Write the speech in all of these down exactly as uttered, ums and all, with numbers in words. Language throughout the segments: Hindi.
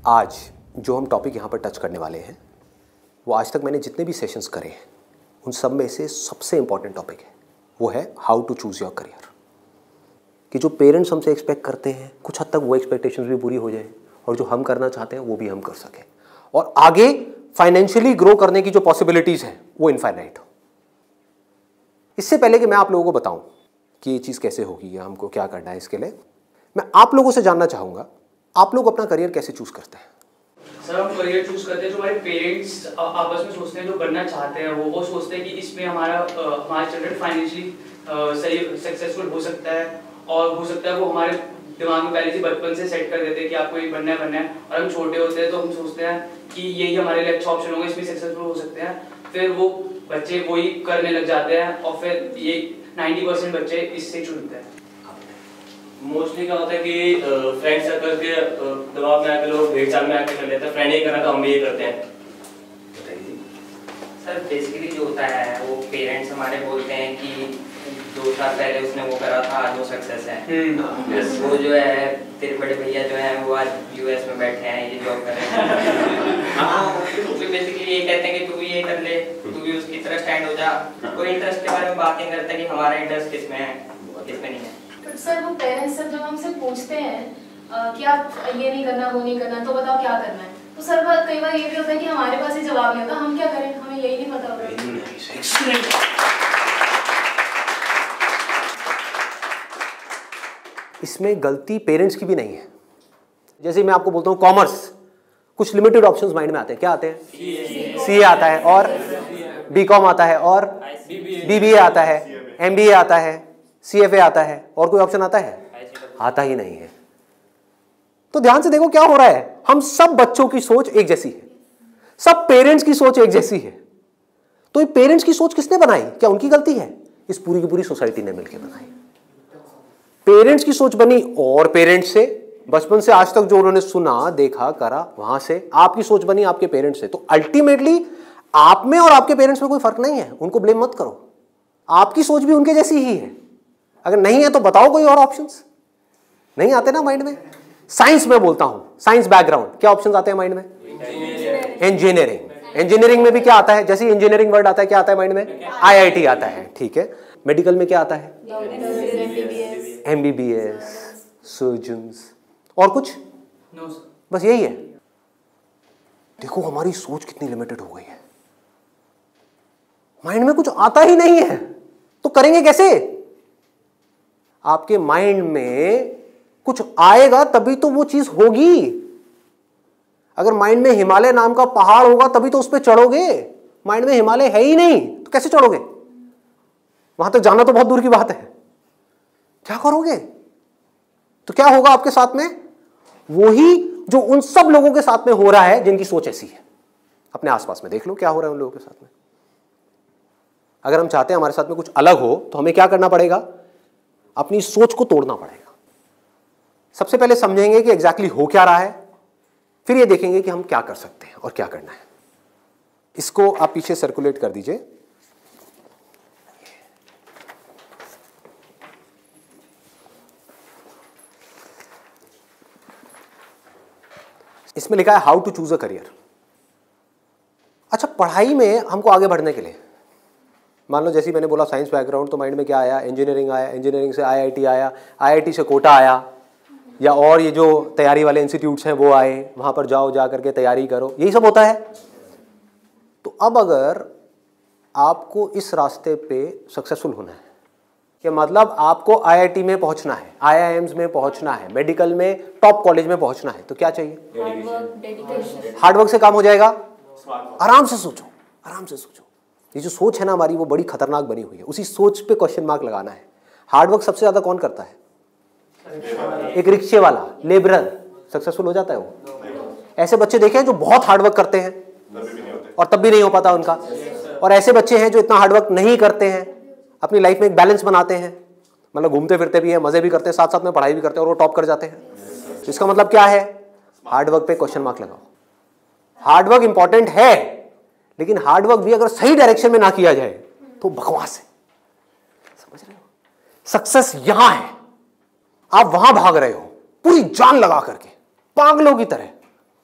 आज जो हम टॉपिक यहाँ पर टच करने वाले हैं वो आज तक मैंने जितने भी सेशंस करे हैं उन सब में से सबसे इम्पॉर्टेंट टॉपिक है, वो है how to choose your career. कि जो पेरेंट्स हमसे एक्सपेक्ट करते हैं कुछ हद तक वो एक्सपेक्टेशंस भी पूरी हो जाए और जो हम करना चाहते हैं वो भी हम कर सकें और आगे फाइनेंशियली ग्रो करने की जो पॉसिबिलिटीज़ हैं वो इनफाइनाइट हो। इससे पहले कि मैं आप लोगों को बताऊं कि ये चीज़ कैसे होगी या हमको क्या करना है, इसके लिए मैं आप लोगों से जानना चाहूँगा आप लोग अपना करियर कैसे चूज़ करते हैं। सर हम करियर चूज करते हैं जो हमारे पेरेंट्स आपस में सोचते हैं, जो बनना चाहते हैं वो वो सोचते हैं कि इसमें हमारा हमारा चिल्ड्रन फाइनेंशियली सही सक्सेसफुल हो सकता है और हो सकता है वो हमारे दिमाग में पहले से बचपन से सेट कर देते हैं कि आपको ये बनना है बनना है और हम छोटे होते हैं तो हम सोचते हैं कि यही हमारे लिए अच्छा ऑप्शन होगा, इसमें सक्सेसफुल हो सकते हैं। फिर वो बच्चे वही करने लग जाते हैं और फिर ये नाइन्टी परसेंट बच्चे इससे चुनते हैं। मोस्टली क्या होता है कि फ्रेंड सर्कल के दबाव में आके लोग भेड़ चाल में आके कर लेते हैं, फ्रेंड ही करना तो हम भी ये करते हैं। सर बेसिकली जो होता है वो पेरेंट्स हमारे बोलते हैं कि दो साल पहले उसने वो करा था आज वो सक्सेस है। yes. वो जो है तेरे बड़े भैया जो हैं वो आज यूएस में बैठे हैं, ये जॉब कर रहे हैं। हाँ तो भी बेसिकली ये कहते हैं कि तू भी ये कर ले, तू भी उसकी तरह स्टैंड हो जा। कोई इंटरेस्ट के बारे में बात नहीं करता कि हमारा इंटरेस्ट किसमें है किसमें नहीं है। तो सर वो पेरेंट्स जब हमसे पूछते हैं कि आप ये नहीं करना वो नहीं करना तो बताओ क्या करना है, तो सर कई बार ये भी होता है कि हमारे पास ये जवाब नहीं होता, हम क्या करें, हमें यही नहीं पता होता। इसमें गलती पेरेंट्स की भी नहीं है। जैसे मैं आपको बोलता हूँ कॉमर्स, कुछ लिमिटेड ऑप्शंस माइंड में आते हैं, क्या आते हैं? सीए आता है और बीकॉम आता है और बीबीए आता है, एमबीए आता है, सीएफए आता है और कोई ऑप्शन आता है? आता ही नहीं है। तो ध्यान से देखो क्या हो रहा है, हम सब बच्चों की सोच एक जैसी है, सब पेरेंट्स की सोच एक जैसी है। तो ये पेरेंट्स की सोच किसने बनाई? क्या उनकी गलती है? इस पूरी की पूरी सोसाइटी ने मिलकर बनाई। पेरेंट्स की सोच बनी और पेरेंट्स से बचपन से आज तक जो उन्होंने सुना देखा करा वहां से आपकी सोच बनी आपके पेरेंट्स से। तो अल्टीमेटली आप में और आपके पेरेंट्स में कोई फर्क नहीं है, उनको ब्लेम मत करो, आपकी सोच भी उनके जैसी ही है। अगर नहीं है तो बताओ कोई और ऑप्शंस। नहीं आते ना माइंड में? साइंस में बोलता हूं, साइंस बैकग्राउंड, क्या ऑप्शंस आते हैं माइंड में? इंजीनियरिंग। इंजीनियरिंग में भी क्या आता है? जैसे इंजीनियरिंग वर्ड आता है क्या आता है माइंड में? आईआईटी आता है, ठीक है। मेडिकल में क्या आता है? एमबीबीएस, सर्जन्स और कुछ no, बस यही है। देखो हमारी सोच कितनी लिमिटेड हो गई है, माइंड में कुछ आता ही नहीं है तो करेंगे कैसे? आपके माइंड में कुछ आएगा तभी तो वो चीज होगी। अगर माइंड में हिमालय नाम का पहाड़ होगा तभी तो उस पर चढ़ोगे। माइंड में हिमालय है ही नहीं तो कैसे चढ़ोगे? वहां तक जाना तो बहुत दूर की बात है। क्या करोगे? तो क्या होगा आपके साथ में? वही जो उन सब लोगों के साथ में हो रहा है जिनकी सोच ऐसी है। अपने आसपास में देख लो क्या हो रहा है उन लोगों के साथ में। अगर हम चाहते हैं हमारे साथ में कुछ अलग हो तो हमें क्या करना पड़ेगा? अपनी सोच को तोड़ना पड़ेगा। सबसे पहले समझेंगे कि एग्जैक्टली हो क्या रहा है, फिर ये देखेंगे कि हम क्या कर सकते हैं और क्या करना है। इसको आप पीछे सर्कुलेट कर दीजिए। इसमें लिखा है how to choose a career. अच्छा, पढ़ाई में हमको आगे बढ़ने के लिए, मान लो जैसे मैंने बोला साइंस बैकग्राउंड, तो माइंड में क्या आया? इंजीनियरिंग आया, इंजीनियरिंग से आईआईटी आया, आईआईटी से कोटा आया, या और ये जो तैयारी वाले इंस्टीट्यूट्स हैं वो आए, वहां पर जाओ जा करके तैयारी करो, यही सब होता है। तो अब अगर आपको इस रास्ते पे सक्सेसफुल होना है, कि मतलब आपको आईआईटी में पहुंचना है, आईआईएम्स में पहुंचना है, मेडिकल में टॉप कॉलेज में पहुंचना है, तो क्या चाहिए? हार्डवर्क से काम हो जाएगा। आराम से सोचो, आराम से सोचो। ये जो सोच है ना हमारी वो बड़ी खतरनाक बनी हुई है, उसी सोच पे क्वेश्चन मार्क लगाना है। हार्डवर्क सबसे ज्यादा कौन करता है? एक रिक्शे वाला, लेबरर सक्सेसफुल हो जाता है वो। ऐसे बच्चे देखे हैं जो बहुत हार्डवर्क करते हैं और तब भी नहीं हो पाता उनका, और ऐसे बच्चे हैं जो इतना हार्डवर्क नहीं करते हैं, अपनी लाइफ में एक बैलेंस बनाते हैं, मतलब घूमते फिरते भी हैं, मजे भी करते हैं, साथ साथ में पढ़ाई भी करते हैं और वो टॉप कर जाते हैं। तो इसका मतलब क्या है? हार्डवर्क पे क्वेश्चन मार्क लगाओ। हार्डवर्क इंपॉर्टेंट है, लेकिन हार्डवर्क भी अगर सही डायरेक्शन में ना किया जाए तो बकवास है। समझ रहे हो? सक्सेस यहां है, आप वहां भाग रहे हो पूरी जान लगा करके पागलों की तरह,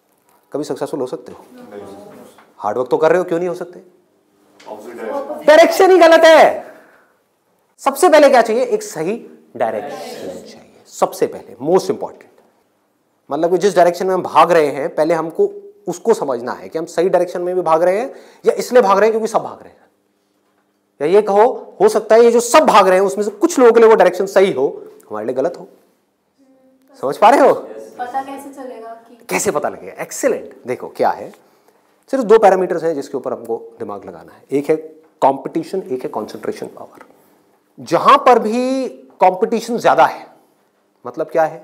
कभी सक्सेसफुल हो सकते हो? हार्डवर्क तो कर रहे हो, क्यों नहीं हो सकते? डायरेक्शन ही गलत है। सबसे पहले क्या चाहिए? एक सही डायरेक्शन चाहिए, सबसे पहले, मोस्ट इंपॉर्टेंट। मतलब कि जिस डायरेक्शन में हम भाग रहे हैं पहले हमको उसको समझना है कि हम सही डायरेक्शन में भी भाग रहे हैं या इसलिए भाग रहे हैं क्योंकि सब भाग रहे हैं, या ये कहो हो सकता है ये जो सब भाग रहे हैं उसमें से कुछ लोगों के लिए वो डायरेक्शन सही हो, हमारे लिए गलत हो। समझ पा रहे हो? पता कैसे चलेगा कि कैसे पता लगेगा? एक्सीलेंट। देखो क्या है, सिर्फ दो पैरामीटर्स हैं जिसके ऊपर हमको दिमाग लगाना है। एक है कंपटीशन, एक है कंसंट्रेशन पावर। जहां पर भी कंपटीशन ज्यादा है, मतलब क्या है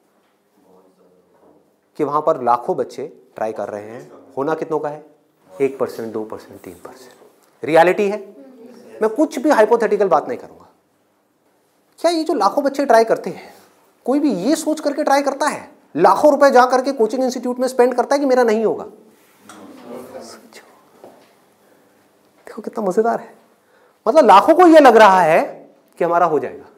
कि वहां पर लाखों बच्चे ट्राई कर रहे हैं, होना कितनों का है? एक परसेंट, दो परसेंट, तीन परसेंट। रियलिटी है। मैं कुछ भी हाइपोथेटिकल बात नहीं करूंगा। क्या ये जो लाखों बच्चे ट्राई करते हैं, कोई भी ये सोच करके ट्राई करता है? लाखों रुपए जा करके कोचिंग इंस्टीट्यूट में स्पेंड करता है कि मेरा नहीं होगा? देखो कितना मजेदार है। मतलब लाखों को यह लग रहा है कि हमारा हो जाएगा।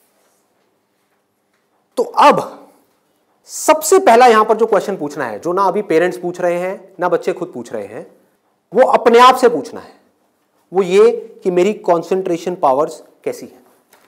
तो अब सबसे पहला यहां पर जो क्वेश्चन पूछना है, जो ना अभी पेरेंट्स पूछ रहे हैं ना बच्चे खुद पूछ रहे हैं, वो अपने आप से पूछना है, वो ये कि मेरी कंसंट्रेशन पावर्स कैसी है।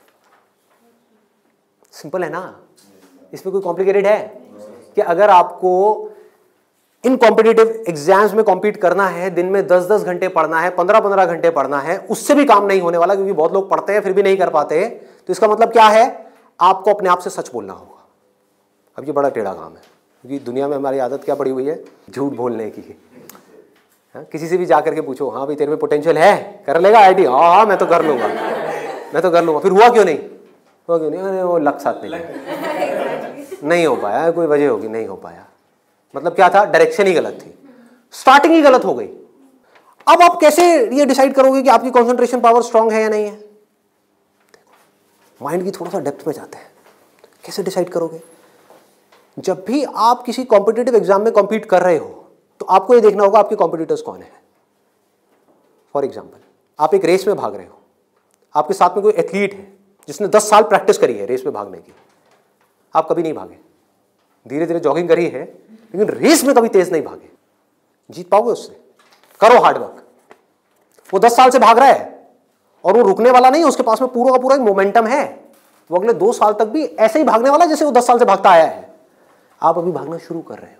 सिंपल है ना, इसमें कोई कॉम्प्लिकेटेड है? कि अगर आपको इन कॉम्पिटिटिव एग्जाम्स में कॉम्पीट करना है, दिन में दस दस घंटे पढ़ना है, पंद्रह पंद्रह घंटे पढ़ना है, उससे भी काम नहीं होने वाला, क्योंकि बहुत लोग पढ़ते हैं फिर भी नहीं कर पाते। तो इसका मतलब क्या है? आपको अपने आप से सच बोलना होगा। अब ये बड़ा टेढ़ा काम है, क्योंकि दुनिया में हमारी आदत क्या पड़ी हुई है? झूठ बोलने की। हाँ, किसी से भी जा करके पूछो, हाँ भाई तेरे में पोटेंशियल है, कर लेगा आई टी? हाँ हाँ मैं तो कर लूंगा, मैं तो कर लूंगा। फिर हुआ क्यों नहीं? हुआ क्यों नहीं? अरे वो लक साथ नहीं लगा, नहीं हो पाया, कोई वजह होगी, नहीं हो पाया। मतलब क्या था? डायरेक्शन ही गलत थी, स्टार्टिंग ही गलत हो गई। अब आप कैसे ये डिसाइड करोगे कि आपकी कंसंट्रेशन पावर स्ट्रांग है या नहीं है? माइंड की थोड़ा सा डेप्थ में जाते हैं। कैसे डिसाइड करोगे? जब भी आप किसी कॉम्पिटिटिव एग्जाम में कॉम्पीट कर रहे हो तो आपको ये देखना होगा आपके कॉम्पिटिटर्स कौन है। फॉर एग्जाम्पल, आप एक रेस में भाग रहे हो, आपके साथ में कोई एथलीट है जिसने दस साल प्रैक्टिस करी है रेस में भागने की। आप कभी नहीं भागे, धीरे धीरे जॉगिंग करी है, लेकिन रेस में कभी तेज नहीं भागे। जीत पाओगे उससे? करो हार्डवर्क। वो दस साल से भाग रहा है और वो रुकने वाला नहीं है, उसके पास में पूरा का पूरा एक मोमेंटम है। वो अगले दो साल तक भी ऐसे ही भागने वाला जैसे वो दस साल से भागता आया है। आप अभी भागना शुरू कर रहे हो,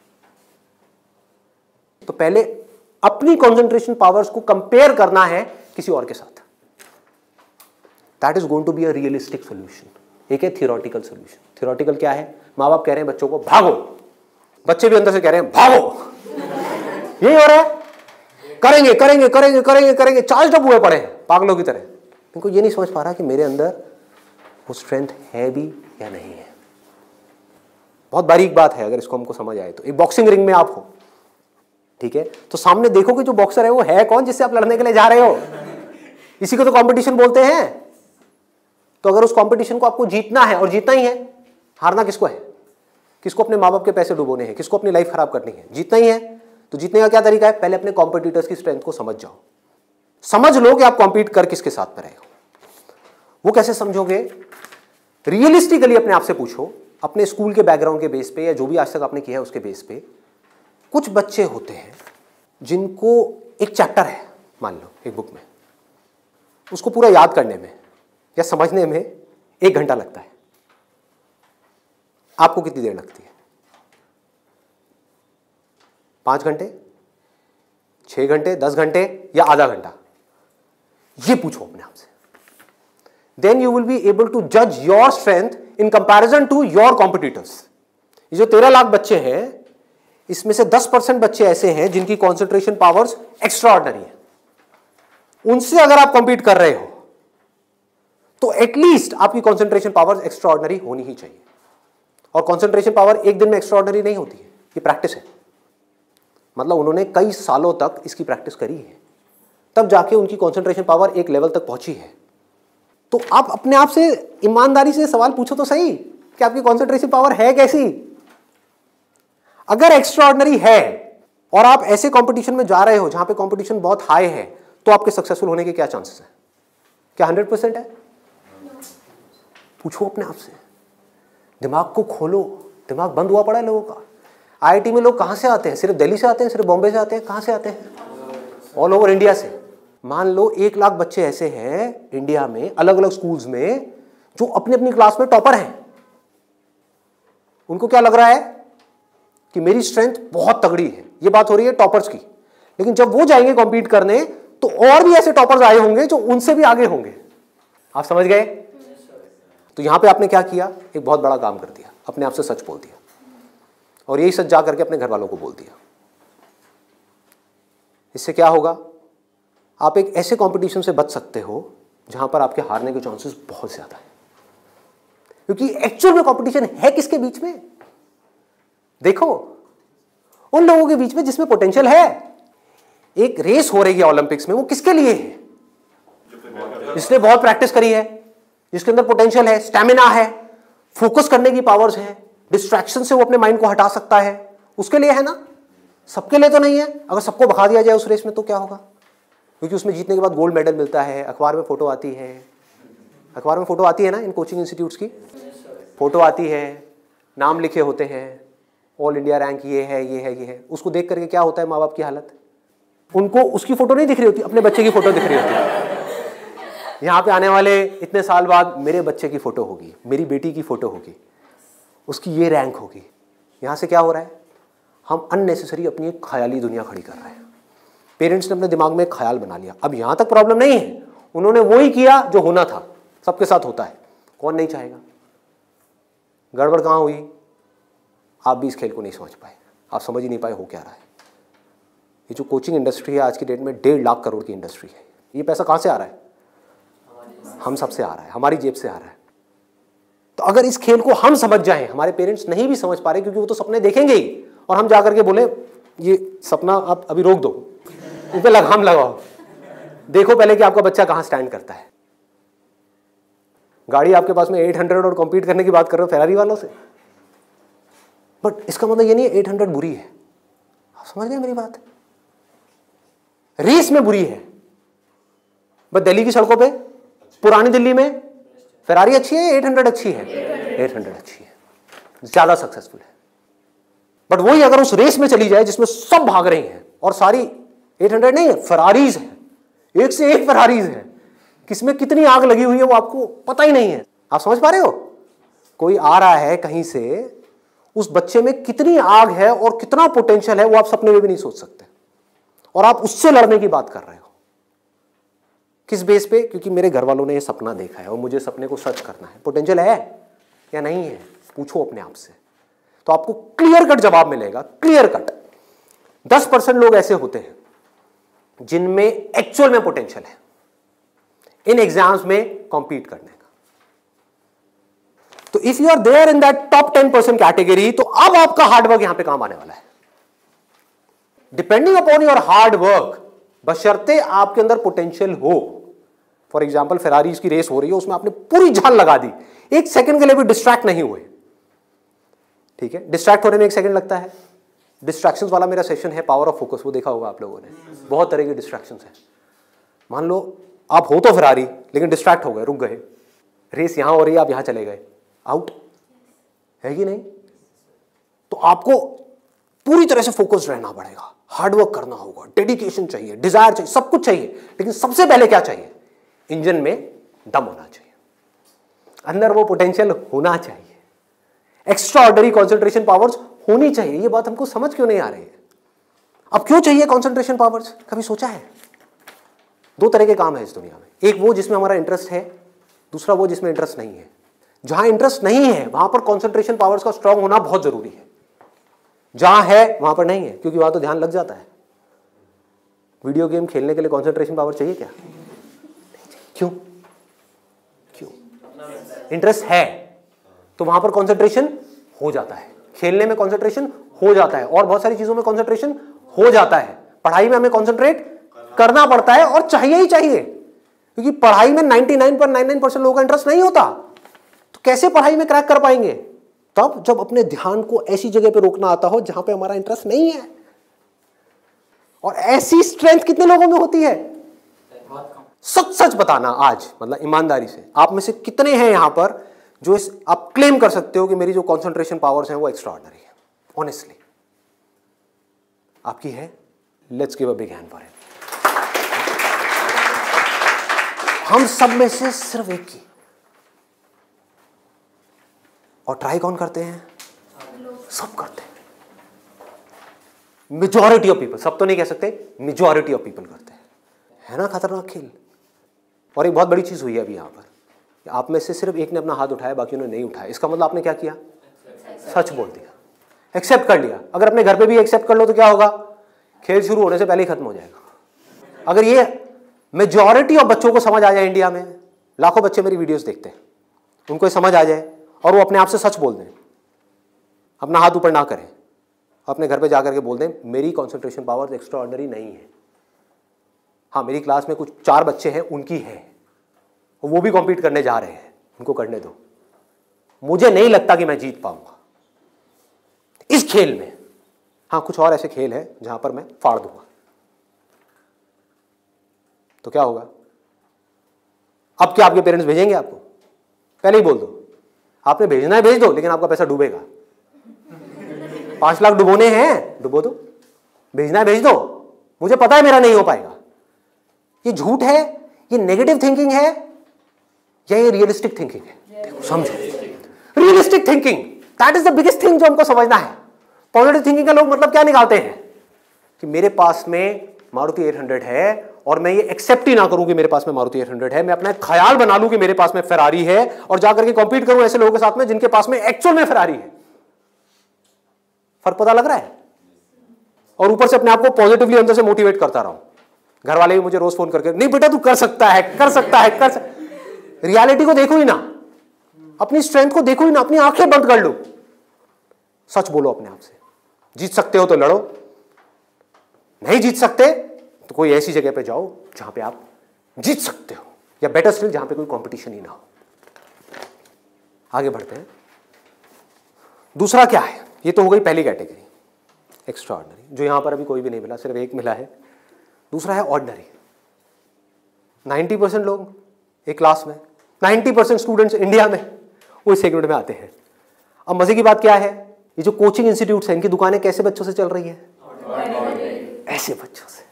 तो पहले अपनी कंसंट्रेशन पावर्स को कंपेयर करना है किसी और के साथ। That is going to be a realistic solution. एक है थियोरेटिकल सोल्यूशन। थियोरेटिकल क्या है? माँ बाप कह रहे हैं बच्चों को भागो, बच्चे भी अंदर से कह रहे हैं भागो। यही हो रहा है, करेंगे करेंगे करेंगे करेंगे करेंगे, चार्ज अप हुए पड़े हैं पागलों की तरह। इनको ये नहीं समझ पा रहा कि मेरे अंदर वो स्ट्रेंथ है भी या नहीं है। बहुत बारीक बात है, अगर इसको हमको समझ आए तो। एक बॉक्सिंग रिंग में आप हो, ठीक है, तो सामने देखो कि जो बॉक्सर है वो है कौन जिससे आप लड़ने के लिए जा रहे हो। इसी को तो कंपटीशन बोलते हैं। तो अगर उस कंपटीशन को आपको जीतना है, और जीतना ही है, हारना किसको है? किसको अपने माँ बाप के पैसे डुबोने हैं? किसको अपनी लाइफ खराब करनी है? जीतना ही है। तो जीतने का क्या तरीका है? पहले अपने कॉम्पिटिटर्स की स्ट्रेंथ को समझ जाओ, समझ लो कि आप कॉम्पीट कर किसके साथ में रहे हो। वो कैसे समझोगे? रियलिस्टिकली अपने आप से पूछो, अपने स्कूल के बैकग्राउंड के बेस पे या जो भी आज तक आपने किया है उसके बेस पे। कुछ बच्चे होते हैं जिनको एक चैप्टर है, मान लो एक बुक में, उसको पूरा याद करने में या समझने में एक घंटा लगता है। आपको कितनी देर लगती है? पांच घंटे, छह घंटे, दस घंटे या आधा घंटा? ये पूछो अपने आप से। Then you will be able to जज your strength in comparison to your competitors. ये जो तेरह लाख बच्चे हैं, इसमें से दस परसेंट बच्चे ऐसे हैं जिनकी कंसंट्रेशन पावर्स एक्स्ट्रा ऑर्डिनरी है। उनसे अगर आप कॉम्पीट कर रहे हो तो एटलीस्ट आपकी कंसंट्रेशन पावर्स एक्स्ट्रा ऑर्डिनरी होनी ही चाहिए। और कंसंट्रेशन पावर एक दिन में एक्स्ट्रा ऑर्डिनरी नहीं होती है, ये प्रैक्टिस है। मतलब उन्होंने कई सालों तक इसकी प्रैक्टिस करी है, तब जाके उनकी कंसंट्रेशन पावर एक लेवल तक पहुंची है। तो आप अपने आप से ईमानदारी से सवाल पूछो तो सही कि आपकी कंसंट्रेशन पावर है कैसी। अगर एक्स्ट्रा ऑर्डिनरी है और आप ऐसे कंपटीशन में जा रहे हो जहां पे कंपटीशन बहुत हाई है, तो आपके सक्सेसफुल होने के क्या चांसेस हैं? क्या हंड्रेड परसेंट है? पूछो अपने आप से, दिमाग को खोलो। दिमाग बंद हुआ पड़ा है लोगों का। आईआईटी में लोग कहाँ से आते हैं? सिर्फ दिल्ली से आते हैं, सिर्फ बॉम्बे से आते हैं? कहाँ से आते हैं? ऑल ओवर इंडिया से। मान लो एक लाख बच्चे ऐसे हैं इंडिया में अलग अलग स्कूल्स में जो अपनी अपनी क्लास में टॉपर हैं। उनको क्या लग रहा है कि मेरी स्ट्रेंथ बहुत तगड़ी है। ये बात हो रही है टॉपर्स की। लेकिन जब वो जाएंगे कॉम्पीट करने तो और भी ऐसे टॉपर्स आए होंगे जो उनसे भी आगे होंगे। आप समझ गए? तो यहां पे आपने क्या किया? एक बहुत बड़ा काम कर दिया, अपने आप से सच बोल दिया और यही सच जा करके अपने घर वालों को बोल दिया। इससे क्या होगा? आप एक ऐसे कंपटीशन से बच सकते हो जहां पर आपके हारने के चांसेस बहुत ज्यादा है, क्योंकि एक्चुअल में कंपटीशन है किसके बीच में? देखो, उन लोगों के बीच में जिसमें पोटेंशियल है। एक रेस हो रही है ओलंपिक्स में, वो किसके लिए है? जिसने बहुत प्रैक्टिस करी है, जिसके अंदर पोटेंशियल है, स्टैमिना है, फोकस करने की पावर्स है, डिस्ट्रैक्शन से वो अपने माइंड को हटा सकता है, उसके लिए है ना। सबके लिए तो नहीं है। अगर सबको भगा दिया जाए उस रेस में तो क्या होगा? क्योंकि उसमें जीतने के बाद गोल्ड मेडल मिलता है, अखबार में फोटो आती है। अखबार में फोटो आती है ना, इन कोचिंग इंस्टीट्यूट्स की फोटो आती है, नाम लिखे होते हैं, ऑल इंडिया रैंक ये है ये है ये है। उसको देख करके क्या होता है माँ बाप की हालत? उनको उसकी फोटो नहीं दिख रही होती, अपने बच्चे की फोटो दिख रही होती है। यहाँ पे आने वाले इतने साल बाद मेरे बच्चे की फोटो होगी, मेरी बेटी की फोटो होगी, उसकी ये रैंक होगी। यहाँ से क्या हो रहा है? हम अननेसेसरी अपनी एक ख्याली दुनिया खड़ी कर रहे हैं। पेरेंट्स ने अपने दिमाग में एक ख्याल बना लिया। अब यहाँ तक प्रॉब्लम नहीं है, उन्होंने वही किया जो होना था, सबके साथ होता है, कौन नहीं चाहेगा? गड़बड़ कहाँ हुई? आप भी इस खेल को नहीं समझ पाए, आप समझ ही नहीं पाए हो क्या रहा है। ये जो कोचिंग इंडस्ट्री है आज की डेट में डेढ़ लाख करोड़ की इंडस्ट्री है। ये पैसा कहाँ से आ रहा है? हम सब से आ रहा है, हमारी जेब से आ रहा है। तो अगर इस खेल को हम समझ जाएं, हमारे पेरेंट्स नहीं भी समझ पा रहे क्योंकि वो तो सपने देखेंगे ही, और हम जाकर के बोले ये सपना आप अभी रोक दो, इस पे लगाम लगाओ, देखो पहले कि आपका बच्चा कहाँ स्टैंड करता है। गाड़ी आपके पास में आठ सौ और कॉम्पीट करने की बात कर रहे हो फेरारी वालों से, बट इसका मतलब ये नहीं है आठ सौ बुरी है। आप समझ गए मेरी बात? रेस में बुरी है, बट दिल्ली की सड़कों पे, पुरानी दिल्ली में फेरारी अच्छी है, आठ सौ अच्छी है, आठ सौ अच्छी है, ज्यादा सक्सेसफुल है। बट वही अगर उस रेस में चली जाए जिसमें सब भाग रही हैं और सारी आठ सौ नहीं है, फरारीज है, एक से एक फरारीज है, किसमें कितनी आग लगी हुई है वो आपको पता ही नहीं है। आप समझ पा रहे हो? कोई आ रहा है कहीं से, उस बच्चे में कितनी आग है और कितना पोटेंशियल है वो आप सपने में भी नहीं सोच सकते, और आप उससे लड़ने की बात कर रहे हो। किस बेस पे? क्योंकि मेरे घर वालों ने ये सपना देखा है और मुझे सपने को सच करना है। पोटेंशियल है या नहीं है? पूछो अपने आप से, तो आपको क्लियर कट जवाब मिलेगा। Clear cut. दस परसेंट लोग ऐसे होते हैं जिनमें एक्चुअल में पोटेंशियल है इन एग्जाम्स में कॉम्पीट करने का। तो if you are there in that top ten percent category, तो अब आपका हार्डवर्क यहां पे काम आने वाला है। Depending upon your hard work, बशर्ते आपके अंदर पोटेंशियल हो। फॉर एग्जाम्पल फेरारीज की रेस हो रही है, उसमें आपने पूरी जान लगा दी, एक सेकंड के लिए भी डिस्ट्रैक्ट नहीं हुए। ठीक है, डिस्ट्रैक्ट होने में एक सेकंड लगता है। डिस्ट्रैक्शंस वाला मेरा सेशन है पावर ऑफ फोकस, वो देखा होगा आप लोगों ने। बहुत तरह की डिस्ट्रैक्शंस हैं। मान लो आप हो तो फेरारी, लेकिन डिस्ट्रैक्ट हो गए, रुक गए, रेस यहां हो रही है, आप यहां चले गए, आउट है कि नहीं? तो आपको पूरी तरह से फोकस्ड रहना पड़ेगा, हार्डवर्क करना होगा, डेडिकेशन चाहिए, डिजायर चाहिए, सब कुछ चाहिए। लेकिन सबसे पहले क्या चाहिए? इंजन में दम होना चाहिए, अंदर वो पोटेंशियल होना चाहिए, एक्स्ट्रा ऑर्डिनरी कॉन्सेंट्रेशन पावर्स होनी चाहिए। ये बात हमको समझ क्यों नहीं आ रही है? अब क्यों चाहिए कॉन्सेंट्रेशन पावर्स? कभी सोचा है? दो तरह के काम है इस दुनिया में, एक वो जिसमें हमारा इंटरेस्ट है, दूसरा वो जिसमें इंटरेस्ट नहीं है। जहां इंटरेस्ट नहीं है वहां पर कॉन्सेंट्रेशन पावर्स का स्ट्रांग होना बहुत जरूरी है, जहां है वहां पर नहीं है, क्योंकि वहां तो ध्यान लग जाता है। वीडियो गेम खेलने के लिए कॉन्सेंट्रेशन पावर चाहिए क्या? क्यों? क्यों? इंटरेस्ट है तो वहां पर कॉन्सेंट्रेशन हो जाता है, खेलने में कॉन्सेंट्रेशन हो जाता है, और बहुत सारी चीजों में कॉन्सेंट्रेशन हो जाता है। पढ़ाई में हमें कॉन्सेंट्रेट करना पड़ता है और चाहिए ही चाहिए, क्योंकि पढ़ाई में निन्यानवे पॉइंट निन्यानवे परसेंट लोगों का इंटरेस्ट नहीं होता, तो कैसे पढ़ाई में क्रैक कर पाएंगे? तब जब अपने ध्यान को ऐसी जगह पे रोकना आता हो जहां पे हमारा इंटरेस्ट नहीं है। और ऐसी स्ट्रेंथ कितने लोगों में होती है? सच सच बताना आज, मतलब ईमानदारी से, आप में से कितने हैं यहां पर जो इस आप क्लेम कर सकते हो कि मेरी जो कंसंट्रेशन पावर्स हैं वो एक्स्ट्राऑर्डिनरी है? ऑनेस्टली आपकी है, let's give a big hand for him. हम सब में से सिर्फ एक की, और ट्राई कौन करते हैं? सब करते हैं। मेजॉरिटी ऑफ पीपल, सब तो नहीं कह सकते, मेजॉरिटी ऑफ पीपल करते हैं। है ना खतरनाक खेल। और एक बहुत बड़ी चीज हुई है अभी यहां पर, आप में से सिर्फ एक ने अपना हाथ उठाया, बाकी ने नहीं उठाया। इसका मतलब आपने क्या किया? सच बोल दिया, एक्सेप्ट कर लिया। अगर अपने घर पे भी एक्सेप्ट कर लो तो क्या होगा? खेल शुरू होने से पहले ही खत्म हो जाएगा। अगर ये मेजॉरिटी ऑफ बच्चों को समझ आ जाए, इंडिया में लाखों बच्चे मेरी वीडियोस देखते हैं, उनको समझ आ जाए और वो अपने आप से सच बोल दें, अपना हाथ ऊपर ना करें, अपने घर पे जाकर के बोल दें मेरी कंसंट्रेशन पावर एक्स्ट्रा ऑर्डिनरी नहीं है। हाँ, मेरी क्लास में कुछ चार बच्चे हैं, उनकी है, और वो भी कॉम्पीट करने जा रहे हैं, उनको करने दो। मुझे नहीं लगता कि मैं जीत पाऊंगा इस खेल में। हाँ, कुछ और ऐसे खेल हैं जहां पर मैं फाड़ दूंगा, तो क्या होगा? अब क्या आपके पेरेंट्स भेजेंगे आपको? पहले ही बोल दो, आपने भेजना है भेज दो, लेकिन आपका पैसा डूबेगा। पांच लाख डुबोने हैं, डुबो दो। भेजना है भेज दो, मुझे पता है मेरा नहीं हो पाएगा। ये झूठ है, ये नेगेटिव थिंकिंग है, या ये रियलिस्टिक थिंकिंग है? समझो, realistic thinking, that is the biggest thing जो हमको समझना है। पॉजिटिव थिंकिंग का लोग मतलब क्या निकालते हैं कि मेरे पास में मारुति आठ सौ है और मैं ये एक्सेप्ट ही ना करूं कि मेरे पास में मारुति आठ सौ है, मैं अपना ख्याल बना लूं कि मेरे पास में फेरारी है और जाकर के कॉम्पीट करूं ऐसे लोगों के साथ में जिनके पास में एक्चुअल में फेरारी है। फर्क पता लग रहा है? और ऊपर से अपने आप को पॉजिटिवली अंदर से मोटिवेट करता रहा हूं। घर वाले भी मुझे रोज फोन करके, नहीं बेटा तू कर सकता है, कर सकता है, कर सकता। रियलिटी को देखो ही ना, अपनी स्ट्रेंथ को देखो ही ना, अपनी आंखें बंद कर लो, सच बोलो अपने आप से। जीत सकते हो तो लड़ो, नहीं जीत सकते तो कोई ऐसी जगह पे जाओ जहां पे आप जीत सकते हो, या बेटर स्टिल जहां पे कोई कंपटीशन ही ना हो। आगे बढ़ते हैं। दूसरा क्या है? ये तो हो गई पहली कैटेगरी, एक्स्ट्रा ऑर्डिनरी, जो यहां पर अभी कोई भी नहीं मिला, सिर्फ एक मिला है। दूसरा है ऑर्डिनरी। नाइन्टी परसेंट लोग एक क्लास में, नाइन्टी परसेंट स्टूडेंट्स इंडिया में वो इस सेगमेंट में आते हैं। अब मजे की बात क्या है, ये जो कोचिंग इंस्टीट्यूट्स हैं, इनकी दुकानें कैसे बच्चों से चल रही है? ऐसे बच्चों से।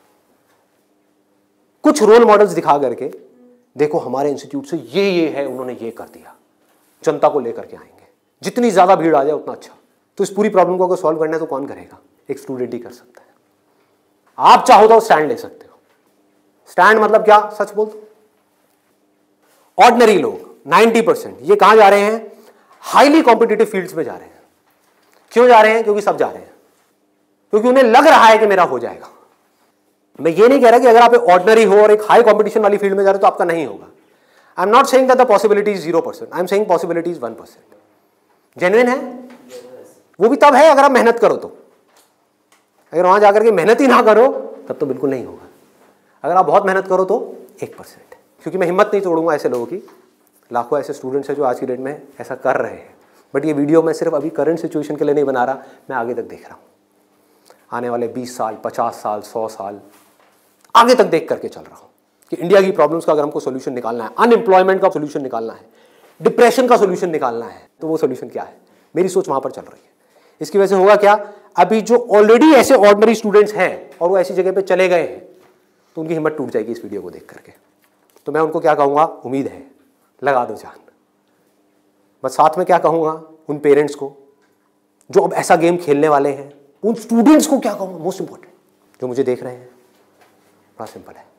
कुछ रोल मॉडल्स दिखा करके, देखो हमारे इंस्टीट्यूट से ये ये है, उन्होंने ये कर दिया, जनता को लेकर के आएंगे, जितनी ज्यादा भीड़ आ जाए उतना अच्छा। तो इस पूरी प्रॉब्लम को अगर सॉल्व करना है तो कौन करेगा? एक स्टूडेंट ही कर सकता है। आप चाहो तो स्टैंड ले सकते हो। स्टैंड मतलब क्या? सच बोल दो। ऑर्डिनरी लोग नाइन्टी परसेंट ये कहां जा रहे हैं? हाईली कॉम्पिटिटिव फील्ड्स में जा रहे हैं। क्यों जा रहे हैं? क्योंकि सब जा रहे हैं, क्योंकि उन्हें लग रहा है कि मेरा हो जाएगा। मैं ये नहीं कह रहा कि अगर आप ऑर्डिनरी हो और एक हाई कॉम्पिटिशन वाली फील्ड में जा रहे हो तो आपका नहीं होगा। I am not saying that the possibility is zero percent, I am saying possibility is one percent. Genuine है वो भी तब है अगर आप मेहनत करो तो। अगर वहां जाकर के मेहनत ही ना करो तब तो बिल्कुल नहीं होगा। अगर आप बहुत मेहनत करो तो एक परसेंट। क्योंकि मैं हिम्मत नहीं तोड़ूंगा ऐसे लोगों की। लाखों ऐसे स्टूडेंट्स हैं जो आज की डेट में ऐसा कर रहे हैं, बट ये वीडियो मैं सिर्फ अभी करंट सिचुएशन के लिए नहीं बना रहा, मैं आगे तक देख रहा हूँ। आने वाले बीस साल, पचास साल, सौ साल आगे तक देख करके चल रहा हूँ कि इंडिया की प्रॉब्लम्स का अगर हमको सोल्यूशन निकालना है, अनएम्प्लॉयमेंट का सोल्यूशन निकालना है, डिप्रेशन का सोल्यूशन निकालना है, तो वो सोल्यूशन क्या है? मेरी सोच वहां पर चल रही है। इसकी वजह से होगा क्या? अभी जो ऑलरेडी ऐसे ऑर्डिनरी स्टूडेंट्स हैं और वो ऐसी जगह पे चले गए हैं तो उनकी हिम्मत टूट जाएगी इस वीडियो को देख करके। तो मैं उनको क्या कहूँगा? उम्मीद है, लगा दो जान। बस साथ में क्या कहूँगा उन पेरेंट्स को जो अब ऐसा गेम खेलने वाले हैं, उन स्टूडेंट्स को क्या कहूँगा? मोस्ट इंपॉर्टेंट जो मुझे देख रहे हैं, बड़ा सिंपल है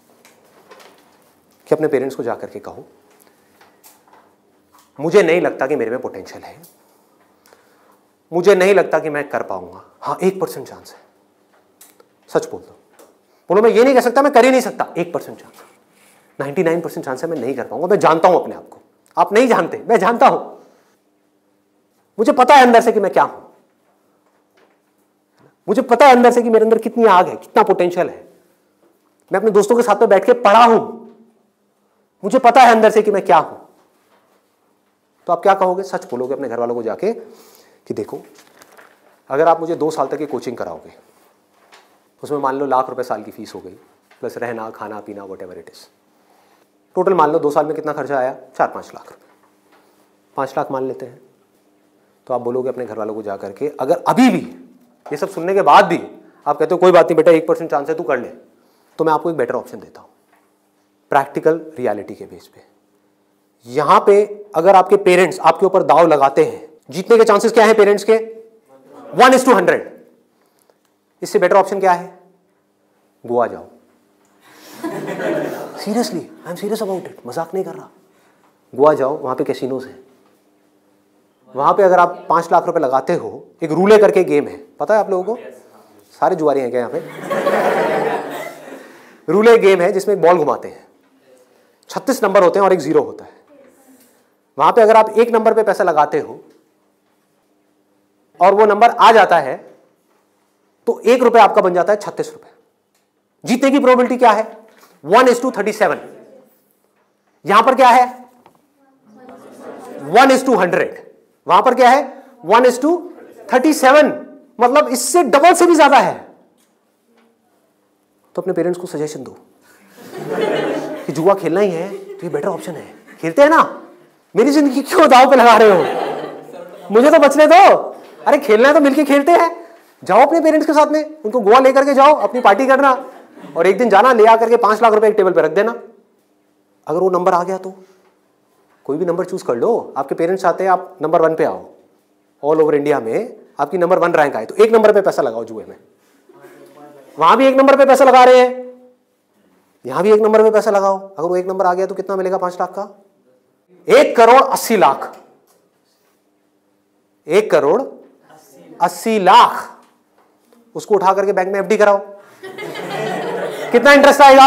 कि अपने पेरेंट्स को जाकर के कहो मुझे नहीं लगता कि मेरे में पोटेंशियल है, मुझे नहीं लगता कि मैं कर पाऊंगा। हाँ, एक परसेंट चांस है। सच बोल दो। बोलो मैं ये नहीं कह सकता मैं कर ही नहीं सकता, एक percent chance, ninety nine percent chance है मैं नहीं कर पाऊंगा। मैं जानता हूं अपने आप को, आप नहीं जानते, मैं जानता हूं। मुझे पता है अंदर से कि मैं क्या हूं, मुझे पता है अंदर से कि मेरे अंदर कितनी आग है, कितना पोटेंशियल है। मैं अपने दोस्तों के साथ में बैठ के पढ़ा हूं, मुझे पता है अंदर से कि मैं क्या हूं। तो आप क्या कहोगे? सच बोलोगे अपने घर वालों को जाके कि देखो अगर आप मुझे दो साल तक की कोचिंग कराओगे, उसमें मान लो लाख रुपए साल की फीस हो गई, प्लस रहना खाना पीना whatever it is, total मान लो दो साल में कितना खर्चा आया? चार पाँच लाख रुपए, पाँच लाख मान लेते हैं। तो आप बोलोगे अपने घर वालों को जाकर के, अगर अभी भी ये सब सुनने के बाद भी आप कहते हो कोई बात नहीं बेटा, एक परसेंट चांस है, तू कर ले, तो मैं आपको एक बेटर ऑप्शन देता हूं प्रैक्टिकल रियलिटी के बेस पे। यहां पे अगर आपके पेरेंट्स आपके ऊपर दाव लगाते हैं, जीतने के चांसेस क्या है पेरेंट्स के? One is to hundred. इससे बेटर ऑप्शन क्या है? गोवा जाओ। Seriously, I am serious about it, मजाक नहीं कर रहा। गोवा जाओ, वहां पे कैसीनोज हैं, वहां पे अगर आप पांच लाख रुपए लगाते हो, एक रूले करके गेम है, पता है आप लोगों को? सारे जुआरी हैं क्या यहाँ पे? रूले गेम है जिसमें एक बॉल घुमाते हैं, छत्तीस नंबर होते हैं और एक जीरो होता है। वहां पे अगर आप एक नंबर पे पैसा लगाते हो और वो नंबर आ जाता है तो एक रुपए आपका बन जाता है छत्तीस रुपए। जीतने की प्रोबेबिलिटी क्या है? One is to thirty seven. यहां पर क्या है? One is to hundred. वहां पर क्या है? One is to thirty seven, मतलब इससे डबल से भी ज्यादा है। तो अपने पेरेंट्स को सजेशन दो कि जुआ खेलना ही है तो ये बेटर ऑप्शन है, खेलते हैं ना। मेरी जिंदगी क्यों दांव पे लगा रहे हो? मुझे तो बचने दो। अरे खेलना है तो मिलके खेलते हैं। जाओ अपने पेरेंट्स के साथ में, उनको गोवा लेकर के जाओ, अपनी पार्टी करना, और एक दिन जाना ले आकर के पांच लाख रुपए एक टेबल पे रख देना। अगर वो नंबर आ गया तो कोई भी नंबर चूज कर लो। आपके पेरेंट्स चाहते हैं आप नंबर वन पे आओ, ऑल ओवर इंडिया में आपकी नंबर वन रैंक आए, तो एक नंबर पे पैसा लगाओ जुए में। वहां भी एक नंबर पे पैसा लगा रहे हैं, यहां भी एक नंबर पे पैसा लगाओ। अगर वो एक नंबर आ गया तो कितना मिलेगा? पांच लाख का एक करोड़ अस्सी लाख। एक करोड़ अस्सी लाख उसको उठा करके बैंक में एफडी कराओ। कितना इंटरेस्ट आएगा?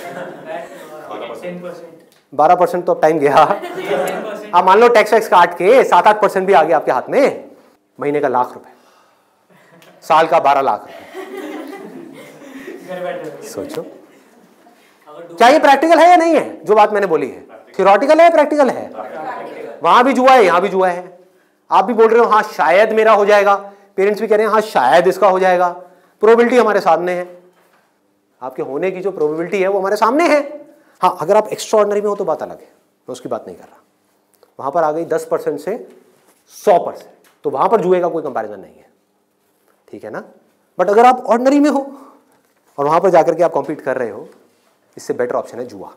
बारह परसेंट। तो अब टाइम गया। आप मान लो टैक्स वैक्स काट के सात आठ परसेंट भी आ गया आपके हाथ में। महीने का लाख रुपए, साल का बारह लाख रुपए। सोचो क्या ये प्रैक्टिकल है या नहीं है? जो बात मैंने बोली है थियोरेटिकल है, प्रैक्टिकल है। वहां भी जुआ है, यहां भी जुआ है। आप भी बोल रहे हो हाँ शायद मेरा हो जाएगा, पेरेंट्स भी कह रहे हैं हाँ शायद इसका हो जाएगा। प्रोबेबिलिटी हमारे सामने है, आपके होने की जो प्रोबेबिलिटी है वो हमारे सामने है। हाँ अगर आप एक्स्ट्राऑर्डिनरी में हो तो बात अलग है, मैं उसकी बात नहीं कर रहा। वहां पर आ गई दस परसेंट से सौ परसेंट, तो वहां पर जुए का कोई कंपैरिजन नहीं है, ठीक है ना। बट अगर आप ऑर्डिनरी में हो और वहां पर जाकर के आप कॉम्पीट कर रहे हो, इससे बेटर ऑप्शन है जुआ।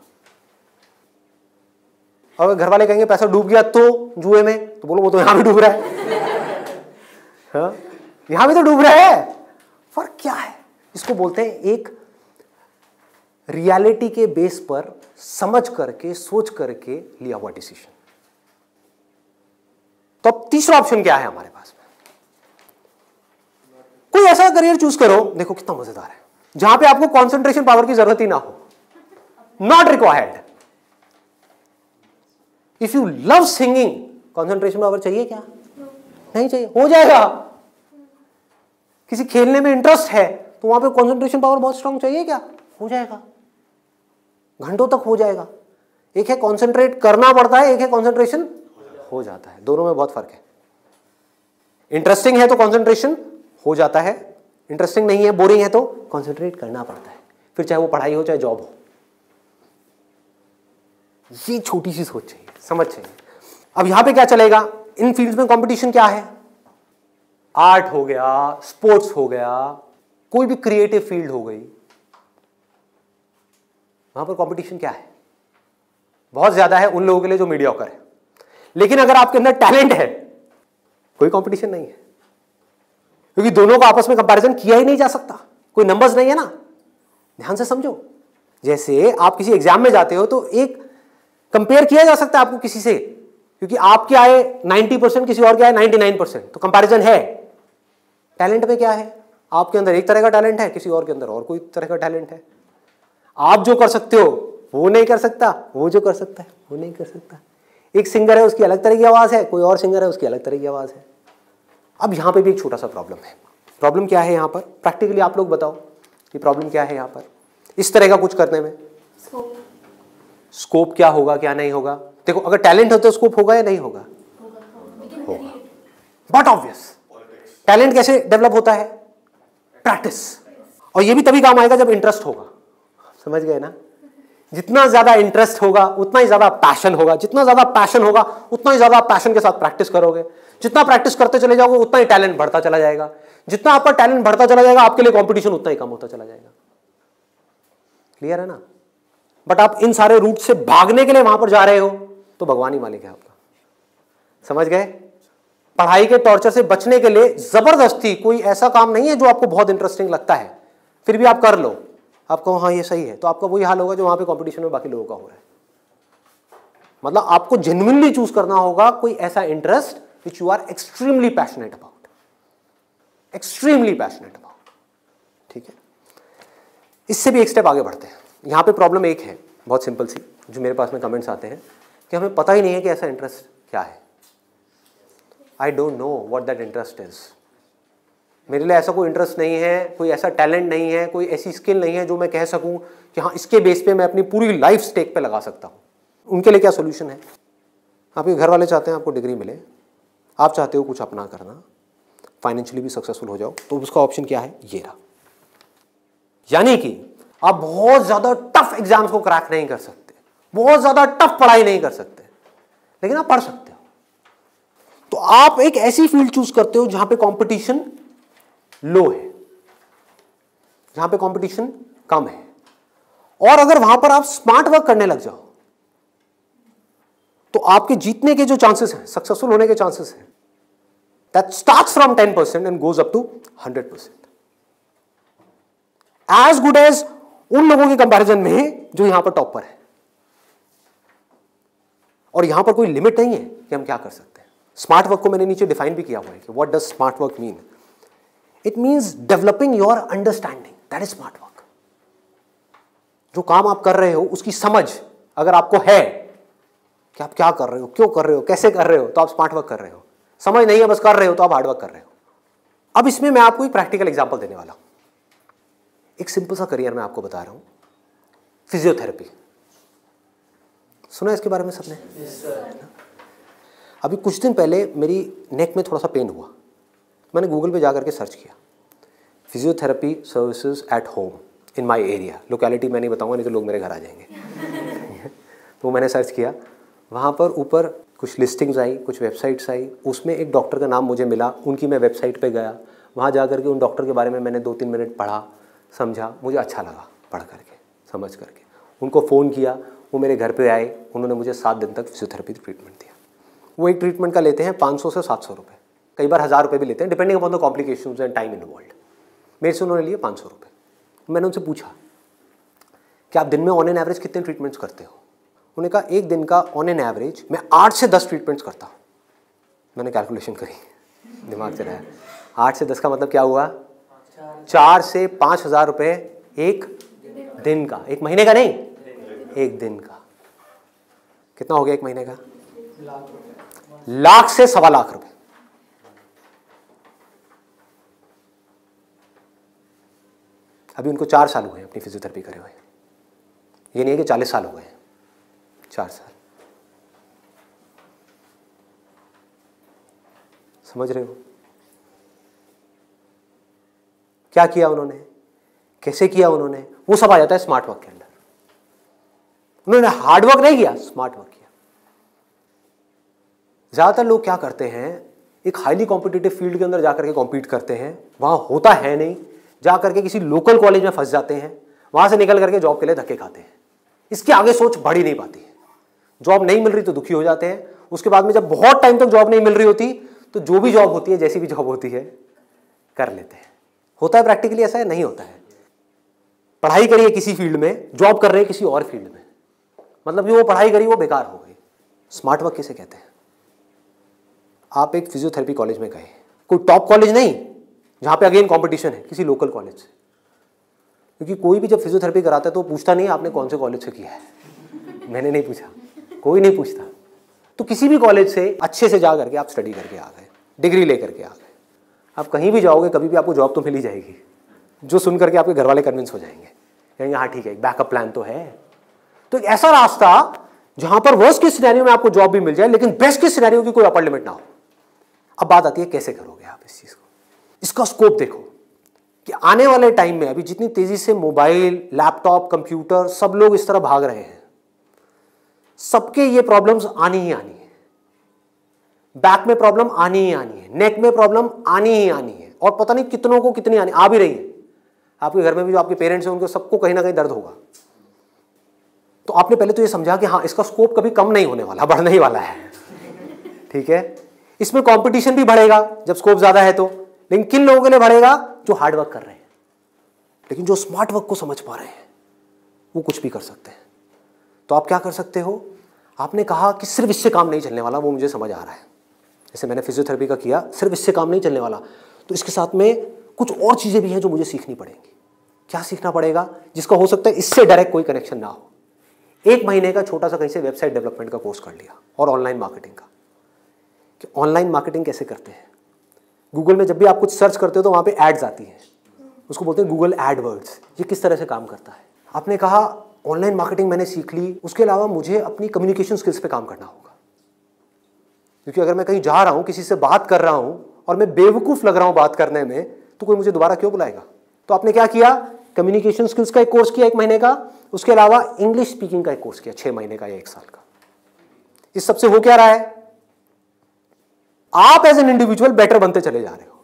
अगर घर वाले कहेंगे पैसा डूब गया तो जुए में, तो बोलो वो तो यहां भी डूब रहा है। हाँ? यहां भी तो डूब रहा है। फर्क क्या है? इसको बोलते हैं एक रियलिटी के बेस पर समझ करके सोच करके लिया हुआ डिसीजन। तो अब तीसरा ऑप्शन क्या है हमारे पास में? कोई ऐसा करियर चूज करो, देखो कितना मजेदार है, जहां पे आपको कंसंट्रेशन पावर की जरूरत ही ना हो, not required. If you love singing, concentration power चाहिए क्या? नहीं चाहिए, हो जाएगा। किसी खेलने में इंटरेस्ट है तो वहां पे कंसंट्रेशन पावर बहुत स्ट्रांग चाहिए क्या? हो जाएगा, घंटों तक हो जाएगा। एक है कंसंट्रेट करना पड़ता है, एक है कंसंट्रेशन हो जाता है। दोनों में बहुत फर्क है। इंटरेस्टिंग है तो कंसंट्रेशन हो जाता है, इंटरेस्टिंग नहीं है, बोरिंग है तो कंसंट्रेट करना पड़ता है, फिर चाहे वो पढ़ाई हो चाहे जॉब हो। ये छोटी सी सोच चाहिए, समझ चाहिए। अब यहां पे क्या चलेगा? इन फील्ड्स में कंपटीशन क्या है? आर्ट हो गया, स्पोर्ट्स हो गया, कोई भी क्रिएटिव फील्ड हो गई, वहां पर कंपटीशन क्या है? बहुत ज्यादा है उन लोगों के लिए जो मीडियोकर है। लेकिन अगर आपके अंदर टैलेंट है, कोई कंपटीशन नहीं है, क्योंकि दोनों का आपस में कंपैरिजन किया ही नहीं जा सकता, कोई नंबर्स नहीं है ना। ध्यान से समझो, जैसे आप किसी एग्जाम में जाते हो तो एक कंपेयर किया जा सकता है आपको किसी से, क्योंकि आपके आए नब्बे परसेंट, किसी और के आए निन्यानवे परसेंट, तो कंपैरिजन है। टैलेंट में क्या है? आपके अंदर एक तरह का टैलेंट है, किसी और के अंदर और कोई तरह का टैलेंट है। आप जो कर सकते हो वो नहीं कर सकता, वो जो कर सकता है वो नहीं कर सकता। एक सिंगर है, उसकी अलग तरह की आवाज है, कोई और सिंगर है, उसकी अलग तरह की आवाज है। अब यहां पे भी एक छोटा सा प्रॉब्लम है। प्रॉब्लम क्या है यहां पर? प्रैक्टिकली आप लोग बताओ कि प्रॉब्लम क्या है यहां पर इस तरह का कुछ करने में? स्कोप। स्कोप क्या होगा क्या नहीं होगा? देखो अगर टैलेंट हो तो स्कोप होगा या नहीं होगा? होगा। बट ऑब्वियस टैलेंट कैसे डेवलप होता है? प्रैक्टिस। और ये भी तभी काम आएगा जब इंटरेस्ट होगा। समझ गए ना? जितना ज्यादा इंटरेस्ट होगा उतना ही ज्यादा पैशन होगा, जितना ज्यादा पैशन होगा उतना ही ज्यादा पैशन के साथ प्रैक्टिस करोगे, जितना प्रैक्टिस करते चले जाओगे उतना ही टैलेंट बढ़ता चला जाएगा, जितना आपका टैलेंट बढ़ता चला जाएगा आपके लिए कंपटीशन उतना ही कम होता चला जाएगा। क्लियर है ना? बट आप इन सारे रूट से भागने के लिए वहां पर जा रहे हो तो भगवान ही मालिक है आपका। समझ गए? पढ़ाई के टॉर्चर से बचने के लिए जबरदस्ती कोई ऐसा काम नहीं है जो आपको बहुत इंटरेस्टिंग लगता है फिर भी आप कर लो, आपको हाँ ये सही है, तो आपका वही हाल होगा जो वहां पे कंपटीशन में बाकी लोगों का हो रहा है। मतलब आपको जेन्युइनली चूज करना होगा कोई ऐसा interest which you are extremely passionate about, extremely passionate about. ठीक है, इससे भी एक स्टेप आगे बढ़ते हैं। यहां पे प्रॉब्लम एक है बहुत सिंपल सी, जो मेरे पास में कमेंट्स आते हैं कि हमें पता ही नहीं है कि ऐसा इंटरेस्ट क्या है। I don't know what that interest is. मेरे लिए ऐसा कोई इंटरेस्ट नहीं है, कोई ऐसा टैलेंट नहीं है, कोई ऐसी स्किल नहीं है जो मैं कह सकूं कि हाँ इसके बेस पे मैं अपनी पूरी लाइफ स्टेक पे लगा सकता हूं। उनके लिए क्या सोल्यूशन है? आपके घर वाले चाहते हैं आपको डिग्री मिले, आप चाहते हो कुछ अपना करना, फाइनेंशियली भी सक्सेसफुल हो जाओ, तो उसका ऑप्शन क्या है? ये रहा। यानी कि आप बहुत ज्यादा टफ एग्जाम्स को क्रैक नहीं कर सकते, बहुत ज्यादा टफ पढ़ाई नहीं कर सकते, लेकिन आप पढ़ सकते हो। तो आप एक ऐसी फील्ड चूज करते हो जहां पे कंपटीशन लो है, जहां पे कंपटीशन कम है, और अगर वहां पर आप स्मार्ट वर्क करने लग जाओ तो आपके जीतने के जो चांसेस हैं, सक्सेसफुल होने के चांसेस हैं, that starts from ten percent and goes up to hundred percent, as good as उन लोगों के कंपैरिजन में जो यहां पर टॉप पर है। और यहां पर कोई लिमिट नहीं है कि हम क्या कर सकते हैं। स्मार्ट वर्क को मैंने नीचे डिफाइन भी किया हुआ है कि what does smart work mean. It means developing your understanding, that is smart work. जो काम आप कर रहे हो उसकी समझ अगर आपको है कि आप क्या कर रहे हो, क्यों कर रहे हो, कैसे कर रहे हो, तो आप स्मार्ट वर्क कर रहे हो। समझ नहीं है बस कर रहे हो तो आप हार्ड वर्क कर रहे हो। अब इसमें मैं आपको एक प्रैक्टिकल एग्जांपल देने वाला हूं। एक सिंपल सा करियर मैं आपको बता रहा हूं, फिजियोथेरेपी। सुना इसके बारे में सबने? yes, अभी कुछ दिन पहले मेरी नेक में थोड़ा सा पेन हुआ, मैंने गूगल पे जाकर के सर्च किया physiotherapy services at home in my area. Locality मैं नहीं बताऊंगा नहीं तो लोग मेरे घर आ जाएंगे। तो मैंने सर्च किया, वहाँ पर ऊपर कुछ लिस्टिंग्स आई, कुछ वेबसाइट्स आई, उसमें एक डॉक्टर का नाम मुझे मिला, उनकी मैं वेबसाइट पे गया, वहाँ जा कर के उन डॉक्टर के बारे में मैंने दो तीन मिनट पढ़ा, समझा, मुझे अच्छा लगा पढ़ करके, समझ करके। उनको फ़ोन किया, वो मेरे घर पे आए, उन्होंने मुझे सात दिन तक फिजियोथेरेपी ट्रीटमेंट दिया। वो एक ट्रीटमेंट का लेते हैं पाँच सौ से सात सौ रुपये, कई बार हज़ार रुपये भी लेते हैं depending upon the complications and time involved. मेरे से उन्होंने लिए पाँच सौ रुपये। मैंने उनसे पूछा कि आप दिन में ऑन एन एवरेज कितने ट्रीटमेंट्स करते हो? उन्होंने कहा एक दिन का ऑन एन एवरेज मैं आठ से दस ट्रीटमेंट्स करता हूँ। मैंने कैलकुलेशन करी, दिमाग से रहा, आठ से दस का मतलब क्या हुआ? चार से पाँच हज़ार रुपये एक दिन का, एक महीने का नहीं, एक दिन का। कितना हो गया एक महीने का? लाख से सवा लाख रुपए। अभी उनको चार साल हुए अपनी फिजियोथेरेपी करे हुए, ये नहीं है कि चालीस साल हो गए, चार साल। समझ रहे हो क्या किया उन्होंने, कैसे किया उन्होंने? वो सब आ जाता है स्मार्ट वर्क के अंदर। उन्होंने हार्ड वर्क नहीं किया, स्मार्ट वर्क किया। ज्यादातर लोग क्या करते हैं, एक हाईली कॉम्पिटिटिव फील्ड के अंदर जाकर के कॉम्पीट करते हैं, वहां होता है नहीं, जाकर के किसी लोकल कॉलेज में फंस जाते हैं, वहां से निकल करके जॉब के लिए धक्के खाते हैं। इसके आगे सोच बढ़ ही नहीं पाती है। जॉब नहीं मिल रही तो दुखी हो जाते हैं, उसके बाद में जब बहुत टाइम तक जॉब नहीं मिल रही होती तो जो भी जॉब होती है, जैसी भी जॉब होती है, कर लेते हैं। होता है प्रैक्टिकली ऐसा है? नहीं होता है। पढ़ाई करिए किसी फील्ड में, जॉब कर रहे हैं किसी और फील्ड में, मतलब कि वो पढ़ाई करी वो बेकार हो गई। स्मार्ट वर्क किसे कहते हैं? आप एक फिजियोथेरेपी कॉलेज में गए, कोई टॉप कॉलेज नहीं जहां पे अगेन कंपटीशन है, किसी लोकल कॉलेज से, क्योंकि कोई भी जब फिजियोथेरेपी कराता है तो पूछता नहीं आपने कौन से कॉलेज से किया है। मैंने नहीं पूछा, कोई नहीं पूछता। तो किसी भी कॉलेज से अच्छे से जा करके आप स्टडी करके आ गए, डिग्री लेकर के आ गए, आप कहीं भी जाओगे कभी भी आपको जॉब तो मिल ही जाएगी, जो सुन करके आपके घर वाले कन्विंस हो जाएंगे, कहेंगे हाँ ठीक है एक बैकअप प्लान तो है। तो एक ऐसा रास्ता जहां पर वर्स्ट के सिनेरियो में आपको जॉब भी मिल जाए लेकिन बेस्ट के सिनेरियो की कोई अपर लिमिट ना हो। अब बात आती है कैसे करोगे आप इस चीज को। इसका स्कोप देखो कि आने वाले टाइम में अभी जितनी तेजी से मोबाइल, लैपटॉप, कंप्यूटर सब लोग इस तरह भाग रहे हैं, सबके ये प्रॉब्लम्स आनी ही आनी है। बैक में प्रॉब्लम आनी ही आनी है, नेक में प्रॉब्लम आनी ही आनी है, और पता नहीं कितनों को कितनी आनी आ भी रही है। आपके घर में भी जो आपके पेरेंट्स हैं उनको सबको कहीं ना कहीं दर्द होगा। तो आपने पहले तो ये समझा कि हाँ इसका स्कोप कभी कम नहीं होने वाला, बढ़ने ही वाला है, ठीक है। इसमें कंपटीशन भी बढ़ेगा जब स्कोप ज्यादा है तो, लेकिन किन लोगों के लिए बढ़ेगा? जो हार्ड वर्क कर रहे हैं, लेकिन जो स्मार्ट वर्क को समझ पा रहे हैं वो कुछ भी कर सकते हैं। तो आप क्या कर सकते हो? आपने कहा कि सिर्फ इससे काम नहीं चलने वाला, वो मुझे समझ आ रहा है, जैसे मैंने फिजियोथेरेपी का किया, सिर्फ इससे काम नहीं चलने वाला, तो इसके साथ में कुछ और चीजें भी हैं जो मुझे सीखनी पड़ेंगी। क्या सीखना पड़ेगा? जिसका हो सकता है इससे डायरेक्ट कोई कनेक्शन ना हो। एक महीने का छोटा सा कहीं से वेबसाइट डेवलपमेंट का कोर्स कर लिया और ऑनलाइन मार्केटिंग का, कि ऑनलाइन मार्केटिंग कैसे करते हैं। गूगल में जब भी आप कुछ सर्च करते हो तो वहां पे एड्स आती हैं, उसको बोलते हैं गूगल एडवर्ड्स। ये किस तरह से काम करता है। आपने कहा ऑनलाइन मार्केटिंग मैंने सीख ली, उसके अलावा मुझे अपनी कम्युनिकेशन स्किल्स पे काम करना होगा, क्योंकि अगर मैं कहीं जा रहा हूं, किसी से बात कर रहा हूं और मैं बेवकूफ लग रहा हूं बात करने में, तो कोई मुझे दोबारा क्यों बुलाएगा। तो आपने क्या किया? कम्युनिकेशन स्किल्स का एक कोर्स किया एक महीने का, उसके अलावा इंग्लिश स्पीकिंग का एक कोर्स किया छह महीने का या एक साल का। इस सबसे हो क्या रहा है? आप एज एन इंडिविजुअल बेटर बनते चले जा रहे हो।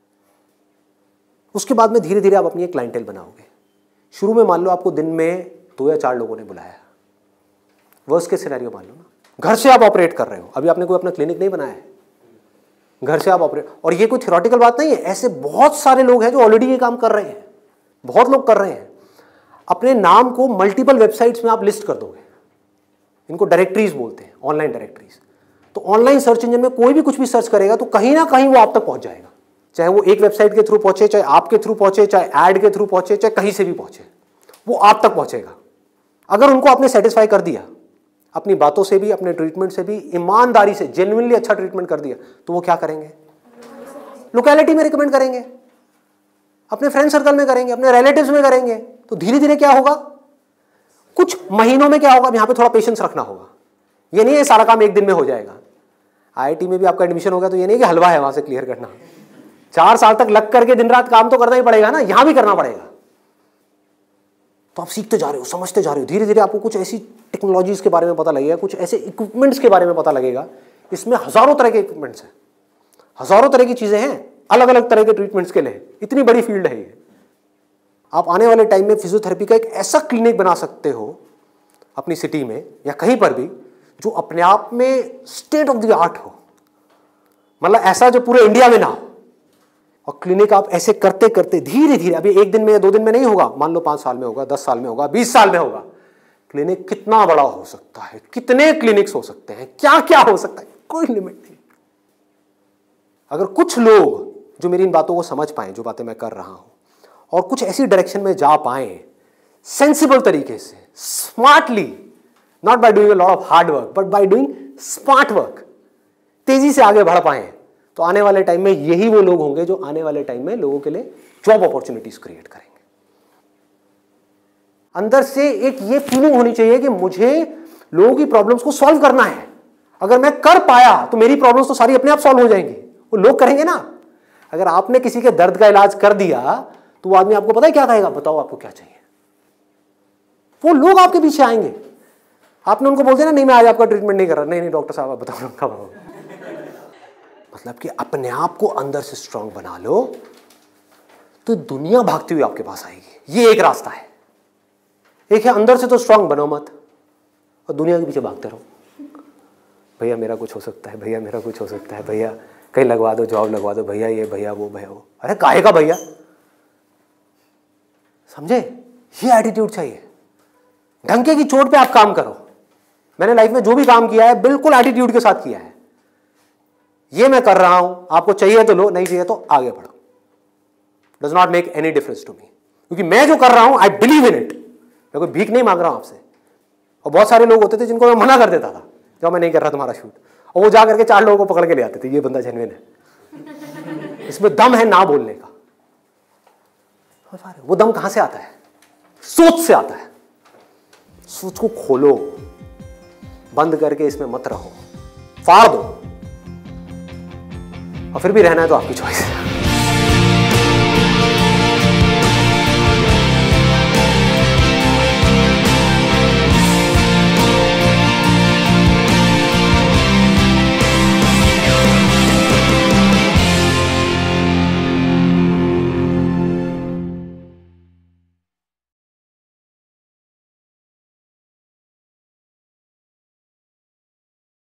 उसके बाद में धीरे धीरे आप अपनी एक क्लाइंटेल बनाओगे। शुरू में मान लो आपको दिन में दो या चार लोगों ने बुलाया, वर्स्ट के सिनेरियो मान लो ना, घर से आप ऑपरेट कर रहे हो, अभी आपने कोई अपना क्लिनिक नहीं बनाया है, घर से आप ऑपरेट, और ये कोई थ्योरेटिकल बात नहीं है, ऐसे बहुत सारे लोग हैं जो ऑलरेडी ये काम कर रहे हैं, बहुत लोग कर रहे हैं। अपने नाम को मल्टीपल वेबसाइट्स में आप लिस्ट कर दोगे, इनको डायरेक्टरीज बोलते हैं, ऑनलाइन डायरेक्टरीज। तो ऑनलाइन सर्च इंजन में कोई भी कुछ भी सर्च करेगा तो कहीं ना कहीं वो आप तक पहुंच जाएगा, चाहे वो एक वेबसाइट के थ्रू पहुंचे, चाहे आपके थ्रू पहुंचे, चाहे एड के थ्रू पहुंचे, चाहे कहीं से भी पहुंचे, वो आप तक पहुंचेगा। अगर उनको आपने सेटिस्फाई कर दिया अपनी बातों से भी, अपने ट्रीटमेंट से भी, ईमानदारी से जेन्युइनली अच्छा ट्रीटमेंट कर दिया, तो वो क्या करेंगे? लोकेलिटी में रिकमेंड करेंगे, अपने फ्रेंड सर्कल में करेंगे, अपने रिलेटिव्स में करेंगे। तो धीरे धीरे क्या होगा? कुछ महीनों में क्या होगा? यहां पे थोड़ा पेशेंस रखना होगा। ये नहीं है सारा काम एक दिन में हो जाएगा। आईआईटी में भी आपका एडमिशन हो गया तो ये नहीं कि हलवा है वहां से क्लियर करना, चार साल तक लग करके दिन रात काम तो करना ही पड़ेगा ना, यहां भी करना पड़ेगा। तो आप सीखते जा रहे हो, समझते जा रहे हो, धीरे धीरे आपको कुछ ऐसी टेक्नोलॉजीज के बारे में पता लगेगा, कुछ ऐसे इक्विपमेंट्स के बारे में पता लगेगा। इसमें हजारों तरह के इक्विपमेंट्स हैं, हजारों तरह की चीजें हैं, अलग अलग तरह के ट्रीटमेंट्स के लिए। इतनी बड़ी फील्ड है ये। आप आने वाले टाइम में फिजियोथेरेपी का एक ऐसा क्लिनिक बना सकते हो अपनी सिटी में या कहीं पर भी, जो अपने आप में स्टेट ऑफ द आर्ट हो, मतलब ऐसा जो पूरे इंडिया में ना हो। और क्लिनिक आप ऐसे करते करते धीरे धीरे, अभी एक दिन में या दो दिन में नहीं होगा, मान लो पांच साल में होगा, दस साल में होगा, बीस साल में होगा। क्लिनिक कितना बड़ा हो सकता है, कितने क्लिनिक्स हो सकते हैं, क्या क्या हो सकता है, कोई लिमिट नहीं। अगर कुछ लोग जो मेरी इन बातों को समझ पाए, जो बातें मैं कर रहा हूं, और कुछ ऐसी डायरेक्शन में जा पाए सेंसिबल तरीके से, smartly, not by doing a lot of hard work but by doing smart work, तेजी से आगे बढ़ पाए, तो आने वाले टाइम में यही वो लोग होंगे जो आने वाले टाइम में लोगों के लिए जॉब अपॉर्चुनिटीज क्रिएट करेंगे। अंदर से एक ये फीलिंग होनी चाहिए कि मुझे लोगों की प्रॉब्लम्स को सॉल्व करना है। अगर मैं कर पाया तो मेरी प्रॉब्लम्स तो सारी अपने आप सॉल्व हो जाएंगी, वो लोग करेंगे ना। अगर आपने किसी के दर्द का इलाज कर दिया तो वो आदमी आपको पता है क्या कहेगा? बताओ आपको क्या चाहिए। वो लोग आपके पीछे आएंगे। आपने उनको बोल दिया ना, नहीं मैं आज आपका ट्रीटमेंट नहीं कर रहा, नहीं नहीं डॉक्टर साहब आप बताओ कब आओ। मतलब कि अपने आप को अंदर से स्ट्रांग बना लो तो दुनिया भागती हुई आपके पास आएगी। ये एक रास्ता है। एक है अंदर से तो स्ट्रांग बनो मत और दुनिया के पीछे भागते रहो। भैया मेरा कुछ हो सकता है, भैया मेरा कुछ हो सकता है, भैया कहीं लगवा दो, जॉब लगवा दो, भैया ये भैया वो भैया वो। अरे काहे का भैया, समझे? ये एटीट्यूड चाहिए। ढंके की चोट पे आप काम करो। मैंने लाइफ में जो भी काम किया है बिल्कुल एटीट्यूड के साथ किया है। ये मैं कर रहा हूं, आपको चाहिए तो लो, नहीं चाहिए तो आगे बढ़ो। Does not make any difference to me, क्योंकि मैं जो कर रहा हूं आई बिलीव इन इट। मैं कोई भीख नहीं मांग रहा हूं आपसे। और बहुत सारे लोग होते थे जिनको मैं मना कर देता था, जब मैं नहीं कर रहा तुम्हारा शूट, और वो जा करके चार लोगों को पकड़ के ले आते थे, ये बंदा जेन्युइन है, इसमें दम है ना बोलने का। वो दम कहां से आता है? सोच से आता है। सोच को खोलो, बंद करके इसमें मत रहो, फाड़ दो। और फिर भी रहना है तो आपकी चॉइस है।